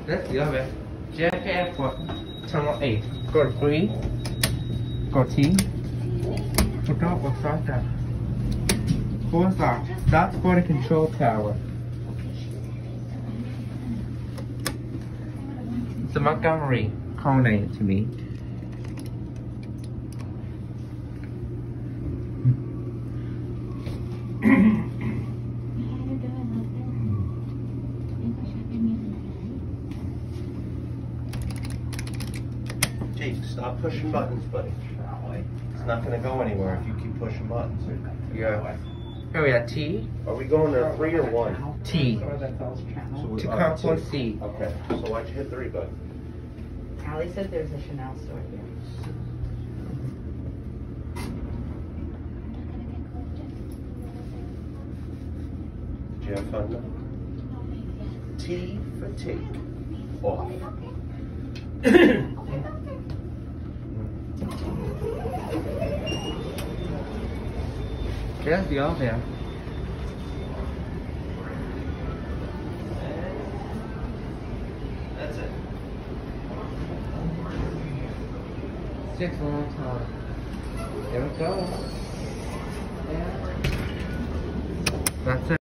That's the other. JFK Airport, Terminal 8. Go to 3. Go T. Go down, go start that. 4 star. That's for the control tower. It's a Montgomery. Kone to me. Jake, stop pushing buttons, buddy. It's not going to go anywhere if you keep pushing buttons. Yeah. Oh yeah, T. Are we going to 3 or 1? T. So To control C. Okay, so why'd you hit 3, bud? Allie said there's a Chanel store here. Did you have fun though? T for take. Off. There's the other. That's it. 6 long time. There we go. Yeah. That's it.